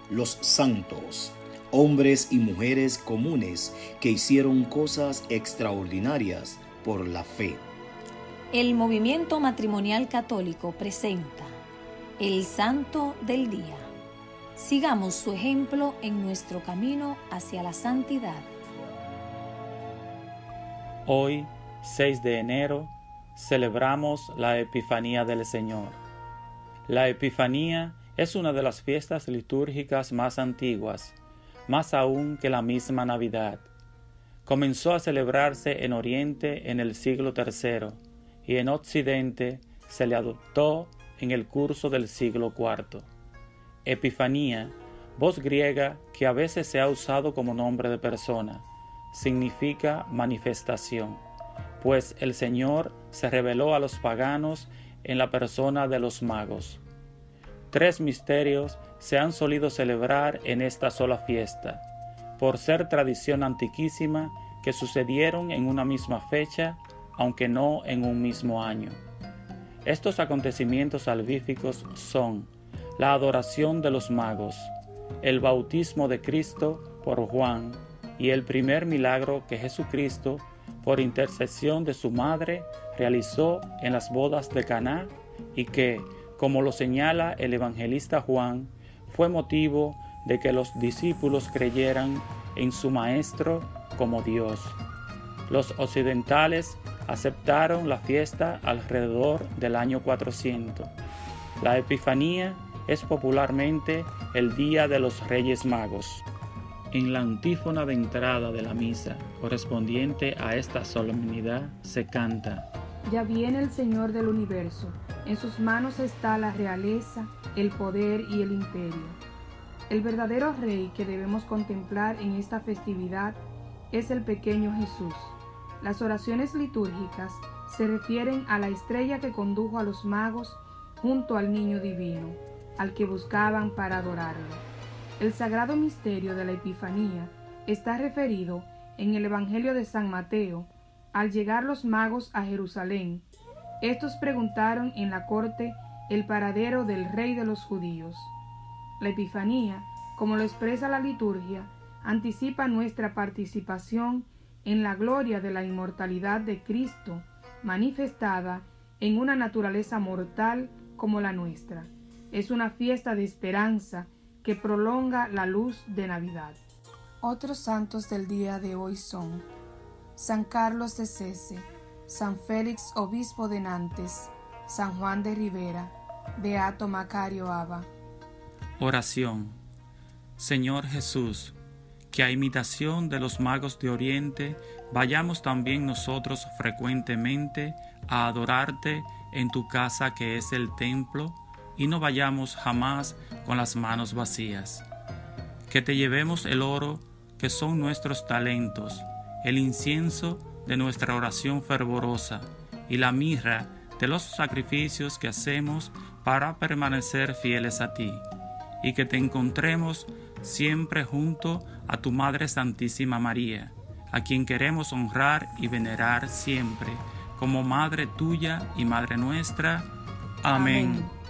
Los santos, hombres y mujeres comunes que hicieron cosas extraordinarias por la fe. El movimiento matrimonial católico presenta el Santo del Día. Sigamos su ejemplo en nuestro camino hacia la santidad. Hoy, 6 de enero, celebramos la Epifanía del Señor. La Epifanía es una de las fiestas litúrgicas más antiguas, más aún que la misma Navidad. Comenzó a celebrarse en Oriente en el siglo III y en Occidente se le adoptó en el curso del siglo IV. Epifanía, voz griega que a veces se ha usado como nombre de persona, significa manifestación, pues el Señor se reveló a los paganos en la persona de los magos. 3 misterios se han solido celebrar en esta sola fiesta, por ser tradición antiquísima que sucedieron en una misma fecha, aunque no en un mismo año. Estos acontecimientos salvíficos son la adoración de los magos, el bautismo de Cristo por Juan y el primer milagro que Jesucristo, por intercesión de su madre, realizó en las bodas de Caná y que, como lo señala el evangelista Juan, fue motivo de que los discípulos creyeran en su Maestro como Dios. Los occidentales aceptaron la fiesta alrededor del año 400. La Epifanía es popularmente el Día de los Reyes Magos. En la antífona de entrada de la misa, correspondiente a esta solemnidad, se canta: Ya viene el Señor del universo, en sus manos está la realeza, el poder y el imperio. El verdadero Rey que debemos contemplar en esta festividad es el pequeño Jesús. Las oraciones litúrgicas se refieren a la estrella que condujo a los magos junto al niño divino, al que buscaban para adorarlo. El sagrado misterio de la Epifanía está referido en el Evangelio de San Mateo. Al llegar los magos a Jerusalén, estos preguntaron en la corte el paradero del rey de los judíos. La Epifanía, como lo expresa la liturgia, anticipa nuestra participación en la gloria de la inmortalidad de Cristo, manifestada en una naturaleza mortal como la nuestra. Es una fiesta de esperanza que prolonga la luz de Navidad. Otros santos del día de hoy son San Carlos de Sese, San Félix, obispo de Nantes, San Juan de Ribera, Beato Macario Aba. Oración. Señor Jesús, que a imitación de los magos de Oriente, vayamos también nosotros frecuentemente a adorarte en tu casa que es el templo, y no vayamos jamás con las manos vacías. Que te llevemos el oro, que son nuestros talentos, el incienso de nuestra oración fervorosa y la mirra de los sacrificios que hacemos para permanecer fieles a ti, y que te encontremos siempre junto a tu Madre Santísima María, a quien queremos honrar y venerar siempre, como Madre tuya y Madre nuestra. Amén.